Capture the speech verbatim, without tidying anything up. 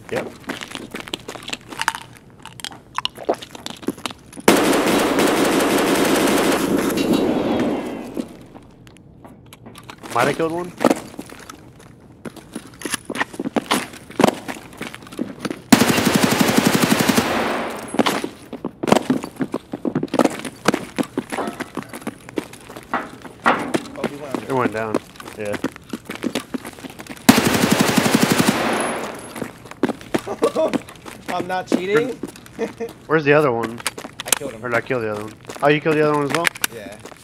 Yep. Might have killed one. It went down. Yeah. I'm not cheating. Where's the other one? I killed him. Or did I kill the other one? Oh, you killed the other one as well? Yeah.